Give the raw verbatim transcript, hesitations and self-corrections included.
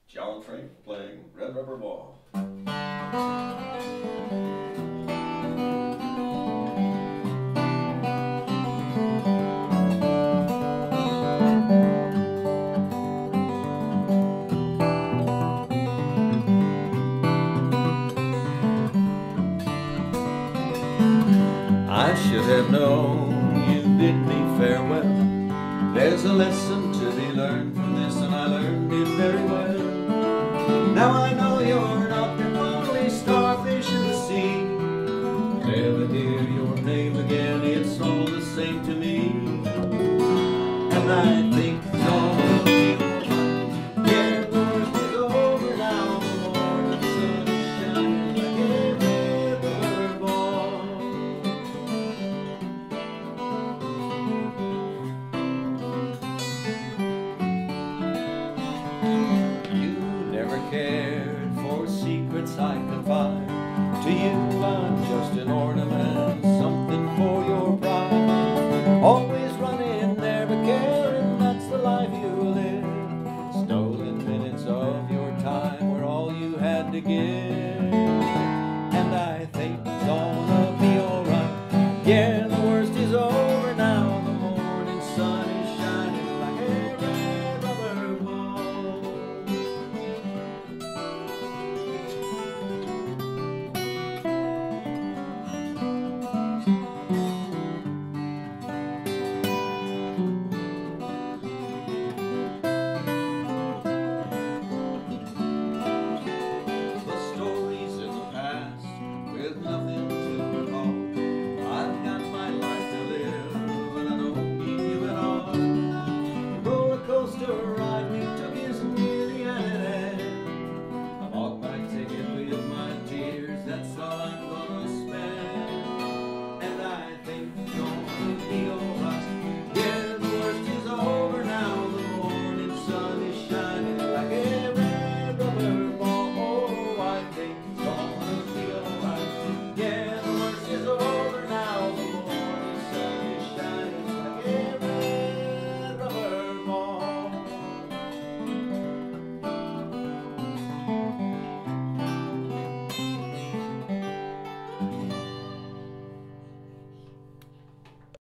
John Frink playing Red Rubber Ball. I should have known you bid me farewell. There's a lesson to be learned from this, and I learned it very well. Now I know you're not the only starfish in the sea. Never hear your name again, it's all the same to me. And I think it's all gonna be alright. Yeah, the worst is over now. The morning sun is shining like a rubber ball. Never cared for secrets I confide. To you I'm just an ornament, something for your pride. Always running, never caring, that's the life you live. Stolen minutes of your time were all you had to give.